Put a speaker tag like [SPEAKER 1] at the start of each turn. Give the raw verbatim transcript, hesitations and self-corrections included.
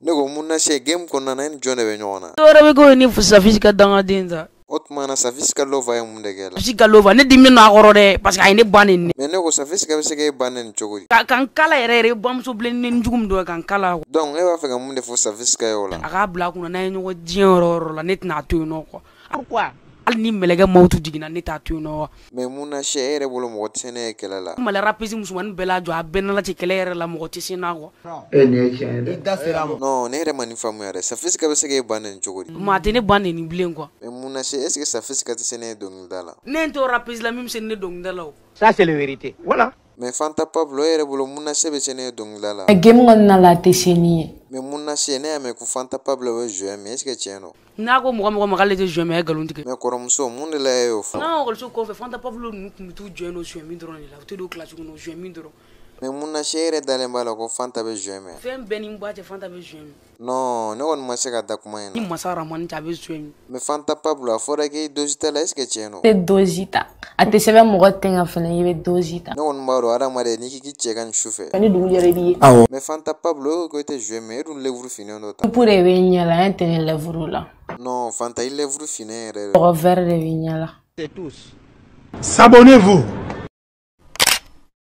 [SPEAKER 1] Ne ko mun na se game kɔnɔna na ni jɔn de bɛ ɲɔgɔn na.
[SPEAKER 2] Dɔwɛrɛ bɛ ko ni Safis ka dangaden ta.
[SPEAKER 1] O tuma na Safis ka lova ye mun de kɛ la.
[SPEAKER 2] Safis ka lova ne dimi n'a kɔrɔ dɛ parce que a ye ne ban nin.
[SPEAKER 1] Mais ne ko Safis ka bɛ se k'e ban nin cogo di.
[SPEAKER 2] Ka kan kala yɛrɛ yɛrɛ bamuso bilennen jugu min don kan kala.
[SPEAKER 1] Donc e b'a fɛ ka mun de fɔ Safis ka ye o la.
[SPEAKER 2] A k'a bila kunna n'a ye ɲɔgɔn diɲɛ yɔrɔ yɔrɔ la ne tɛna to yen nɔ quoi. Pourquoi? Hali ni mɛlɛkɛ mawutu jiginna ne t'a to yen nɔ. Mais
[SPEAKER 1] mun na se e yɛrɛ bolo mɔgɔ tɛ se ne ye kɛlɛ la.
[SPEAKER 2] Mali rapisi musomanin bɛɛ la jɔ a bɛɛ nana ci kɛlɛ yɛrɛ la mɔgɔ tɛ se n'a quoi.
[SPEAKER 3] E nin ye tiɲɛ ye dɛ.
[SPEAKER 1] Da sera ma. Non ne yɛrɛ ma nin faamuya dɛ. Safis ka bɛ se k'e ban nin cogo di.
[SPEAKER 2] Maa tɛ ne ban nin bilen quoi.
[SPEAKER 1] Mais mun na se est-ce que Safis ka tɛ se ne ye dɔnkilida la.
[SPEAKER 2] Ne n t'o rapisi la min bɛ se ne dɔnkilida la o.
[SPEAKER 4] Ça c'est la vérité. Voilà.
[SPEAKER 1] Mais Fanta Pablo e yɛrɛ bolo mun na se bɛ se ne ye dɔnkilida la.
[SPEAKER 5] Game kɔnɔna la a tɛ se nin ye.
[SPEAKER 1] Mais mun na se ne y'a mɛn ko Fanta Pablo bɛ jouer mais est-ce que tiɲɛ don.
[SPEAKER 2] N'a ko mɔgɔ mɔgɔ ma k'ale tɛ jouer mais a ye nkalon tigɛ.
[SPEAKER 1] Mais kɔrɔmuso mun de la e y'o fɔ.
[SPEAKER 2] N'an ka ekɔliso kɔfɛ Fanta Pablo ninnu tun bɛ t'u jouer n'o jouer min dɔrɔn de la u tɛ don classe kɔnɔ jouer min dɔrɔn.
[SPEAKER 1] Mais mun na se e yɛrɛ dalen b'a la ko Fanta bɛ jouer mais.
[SPEAKER 2] Fɛn bɛɛ ni n ba cɛ Fanta bɛ jouer min.
[SPEAKER 1] Non ne kɔni ma se ka da kuma in na.
[SPEAKER 2] Ni masa Ramani cɛ a bɛ jouer min.
[SPEAKER 1] Mais Fanta Pablo a fɔra k'e dosi t'a la est-ce que tiɲɛ don.
[SPEAKER 5] E dosi ta a tɛ sɛbɛn mɔgɔ tɛgɛ fana i bɛ dosi ta.
[SPEAKER 1] Ne kɔni b'a dɔn adamaden n'i k'i cɛ ka nin su fɛ.
[SPEAKER 5] Ni dugu yɛrɛ b'i ye.
[SPEAKER 1] Awɔ. Mais Fanta Pablo e ko e tɛ jouer mais e dun lèvre finnen dɔ ta.
[SPEAKER 5] Pour de bɛ ɲɛ la an tɛ ne lèvre la.
[SPEAKER 1] Non Fanta i lèvre finnen yɛrɛ.
[SPEAKER 5] Mɔgɔ vert de bɛ ɲɛ la.
[SPEAKER 4] C'est tous.
[SPEAKER 3] S'abonnez-vous.